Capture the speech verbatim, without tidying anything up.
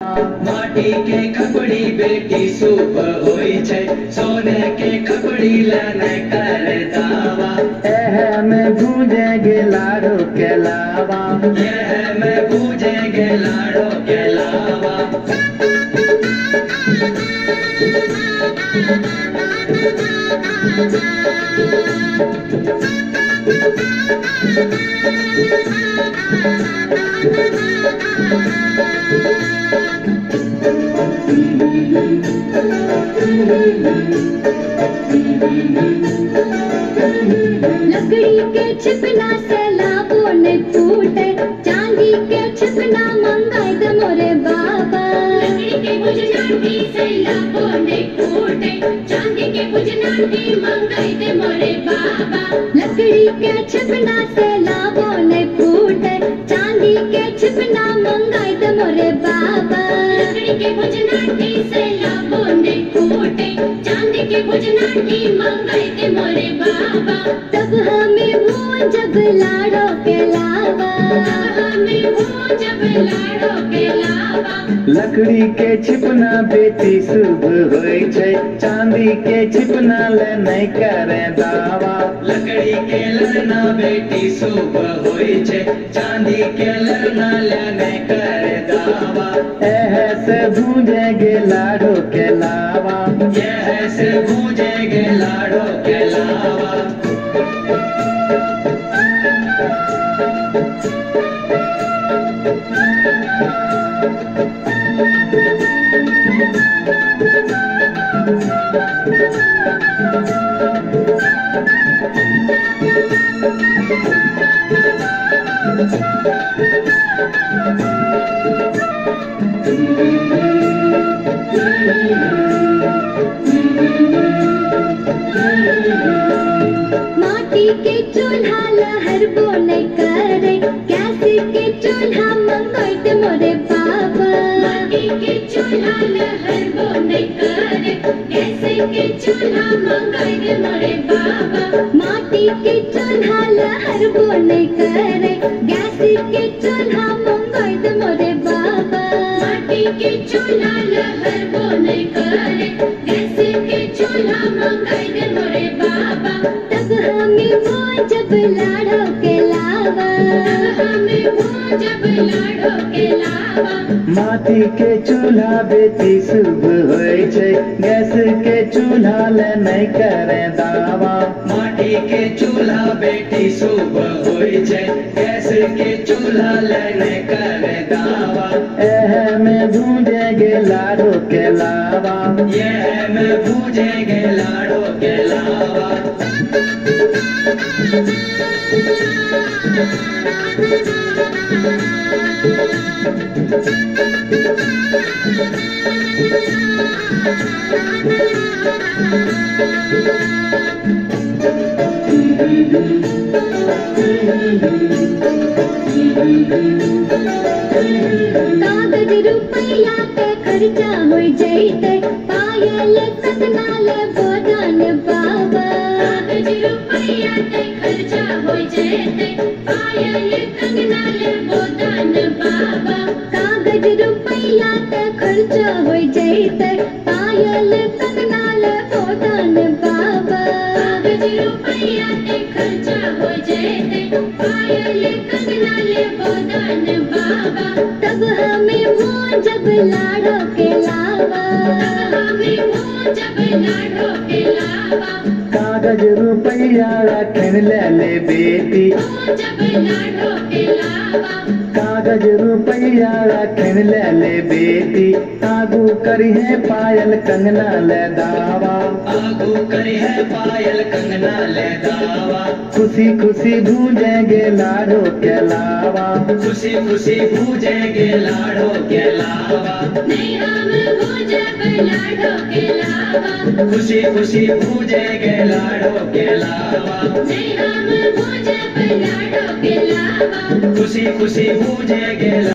माटी के खपड़ी बेटी शुभ होई छै, सोने के खपड़ी लेने कर दावा। एह में भूजेंगे लाड़ो के लावा, यह में भूजेंगे लाड़ो के लावा। लकड़ी के छिपना से लाभों ने टूटे, चांदी के छिपना मंगाए दे मोरे बाबा। लकड़ी के बुझनाटी से लाभों ने टूटे, चांदी के बुझनाटी मंगाए दे मोरे बाबा। लकड़ी के छिपना से लाभों ने टूटे, चांदी के छिपना मंगाए दे मोरे बाबा। लकड़ी के बुझनाटी से लाभों ने टूटे, चांदी के बुझनाटी मंगाए दे मोरे बाबा। तब हमें वो जब लाड़ो के लावा, हमें वो जब लाड़ो के लावा। लकड़ी के छिपना बेटी शुभ होई छै, चांदी के छिपना ले नहीं करे दावा। लकड़ी के लड़ना बेटी शुभ होई छै, चांदी के लड़ना लेने कर दावा। एह से भूजेंगे लाड़ो के लावा, यह से भूजेंगे लाड़ो के लावा। माटी के चूल्हा लहर बोने करे, गैस के चूल्हा मंगाए दे मोरे बाबा। माटी के चूल्हा लहर बोने करे, गैस के चूल्हा मंगाए दे मोरे बाबा। माटी के चूल्हा लहर बोने करे, गैस के चूल्हा मंगाए दे मोरे बाबा। माटी के चूल्हा लहर बोने करे, गैस के चूल्हा मंगाए दे मोरे बाबा। तब हमें वो जब लाड़ो के लावा, हमें वो जब लाड़ो के लावा। माटी के चूल्हा बेटी शुभ होई छै, गैस के चूल्हा ले नहीं करे दावा। माटी के चूल्हा बेटी शुभ होई छै, गैस के चूल्हा लेने कर दावा। एह में भूजेंगे लाड़ो के लावा, यह में भूजेंगे लाड़ो के लावा। कागज रुपया के खर्चा हो जैते, पायल कतनाल बोधन बाबा। कागज रुपया के खर्चा हो जैते, पायल कतनाल बोधन बाबा। कागज रुपया के खर्चा हो जैते, पायल कतनाल बोधन बाबा। कागज रुपया के खर्चा हो जैते, पायल कतनाल बोधन बाबा। तब हमें वो जब लाड़ो के लावा, हमें वो जब लाड़ो के लावा। कागज रुपया रखन ले ले बेटी, वो जब लाड़ो के लावा। कागज रुपया रखन ले ले बेटी, आगू करी है पायल कंगना ले दावा। आगू करी है पायल कंगना ले दावा। खुशी खुशी भूजेंगे लाड़ो के लावा, खुशी खुशी भूजेंगे लाड़ो के लावा। नहीं हम वो जब लाड़ो के लावा, खुशी खुशी भूजेंगे लाड़ो के लावा। नहीं हम वो जब लाड़ो के लावा। खुशी खुशी भूजेंगे